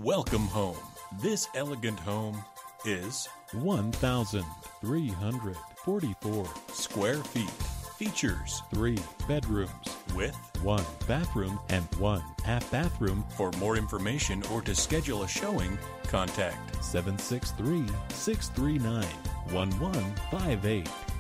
Welcome home. This elegant home is 1,344 square feet. Features 3 bedrooms with 1 bathroom and 1 half bathroom. For more information or to schedule a showing, contact 763-639-1158.